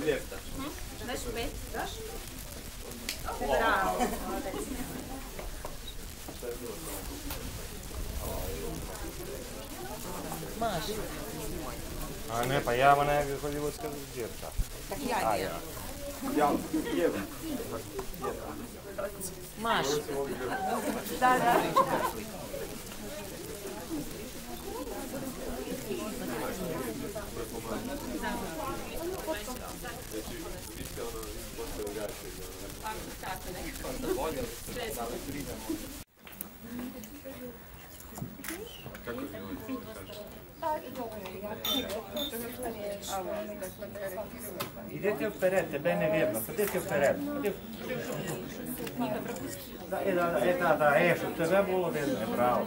ljepta. Daš 5? Daš? Bravo. Maš. A ne, pa ja ona je hollywoodska djevka. Ja je. Ja, jevo. Maš. Da, da. Idete vpred, tebe ne vidno, idete vpred. Da, što tebe bilo vidno, je pravo.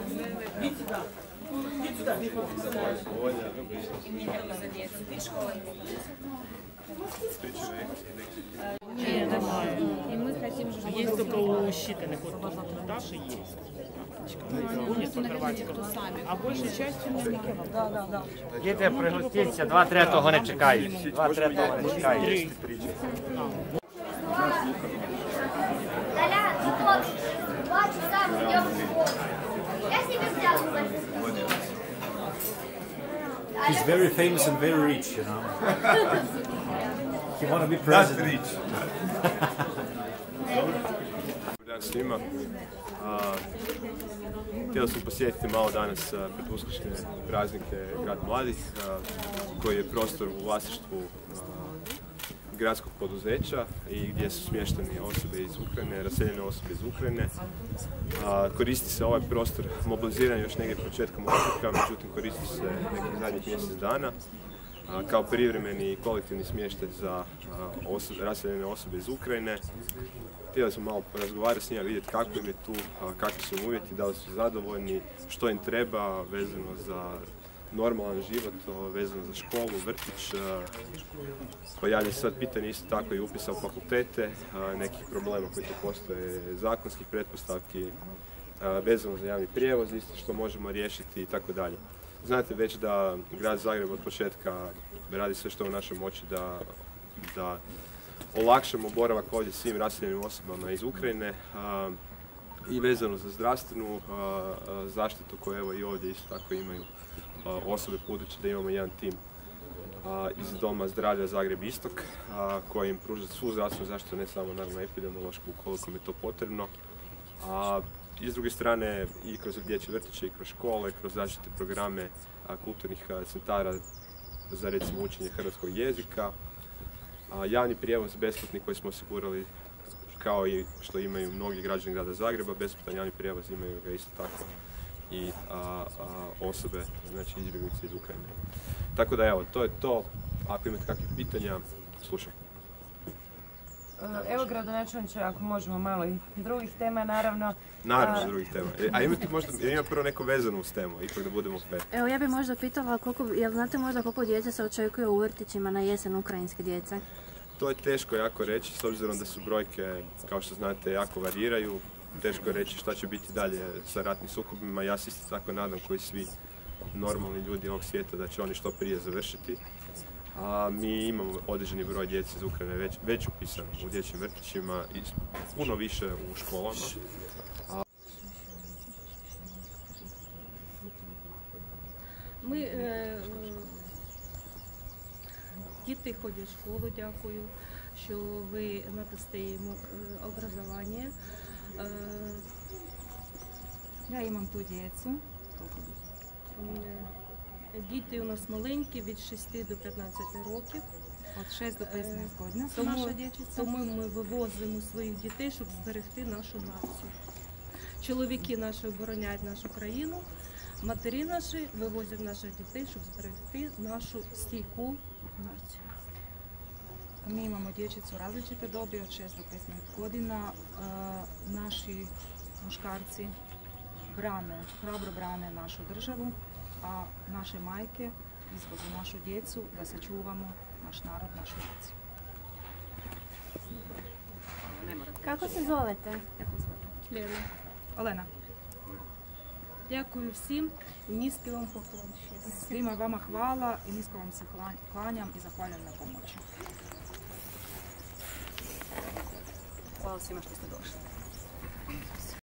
Есть только у считанных, вот Даши есть. Будет по-хорватски. А большей частью не. Да. Діти, пригостіться, 2-3 не чекають. 2-3 не чекають. He's very famous and very rich, you know. He want to be president. Not rich. Dan svima. Htio sam posjetiti malo danas pred uskršnje praznike Grad mladih, koji je prostor u vlasništvu gradskog poduzeća i gdje su smješteni osobe iz Ukrajine, raseljene osobe iz Ukrajine. Koristi se ovaj prostor mobiliziran još negdje početkom ožujka, međutim koristi se nekih zadnjih mjesec dana kao privremeni i kolektivni smještaj za raseljene osobe iz Ukrajine. Htio sam malo porazgovarati s njima, vidjeti kako im je tu, kakvi su im uvjeti, da li su zadovoljni, što im treba vezano za normalan život, vezano za školu, vrtić. Pojavlja se sad pitanje isto tako i upisa u fakultete, nekih problema koji tu postoje, zakonskih pretpostavki, vezano za javni prijevoz, isto što možemo riješiti i tako dalje. Znate već da Grad Zagreb od početka radi sve što je u našoj moći da olakšamo boravak ovdje svim raseljenim osobama iz Ukrajine i vezano za zdravstvenu zaštitu koju evo i ovdje isto tako imaju osobe, budući da imamo jedan tim iz Doma zdravlja Zagreb Istok koji im pruža svu zdravstvenu zaštitu, ne samo naravno epidemiološku ukoliko mi je to potrebno. I s druge strane i kroz dječje vrtiće i kroz škole, kroz različite programe kulturnih centara za recimo učenje hrvatskog jezika. Javni prijevoz besplatni koji smo osigurali, kao i što imaju mnogi građani Grada Zagreba, besplatan javni prijevoz imaju ga isto tako i osobe, znači izbjeglice iz Ukrajine. Tako da evo, to je to. Ako imate kakvih pitanja, slušam. Evo gradonačelniče, ako možemo malo i drugih tema, naravno. Naravno drugih tema. A imate možda, ima prvo neko vezano uz temu, ipak da budemo fair. Evo ja bih možda pitala, jel znate možda koliko djece se očekuje u vrtićima na jesen ukrajinske djece? To je teško jako reći, s obzirom da su brojke, kao što znate, jako variraju. Teško je reći šta će biti dalje sa ratnim sukobima. Ja se isto tako nadam, koji svi normalni ljudi ovog svijeta, da će oni što prije završiti. Mi imamo određeni broj djece iz Ukrajine već upisan u dječjim vrtićima i puno više u školama. Діти ходять в школу, дякую, що ви надасте їм образування. Ja imam tu djecu. Діти у нас маленькі, від 6 до 15 років. Od 6 do 15 godina su naša dječica. Тому ми вивозимо своїх дітей, щоб зберегти нашу націю. Чоловіки наші обороняють нашу країну, матері наші вивозять наших дітей, щоб зберегти нашу стійку naciju. Mi imamo dječicu različite dobi, od 6 do 15 godina. Naši muškarci hrabro brane našu državu, a naše majke izvoze našu djecu da sačuvamo naš narod, našu naciju. Kako se zovete? Лена. Олена. Дякую всім і низький вам поклон. Svima vama hvala i nisko vam se klanjam i zahvaljujem na pomoći. hvala svima što ste došli.